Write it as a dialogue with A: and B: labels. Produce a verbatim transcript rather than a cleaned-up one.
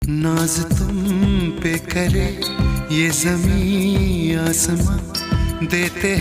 A: नाज तुम पे करे ये ज़मीं आसमां, देते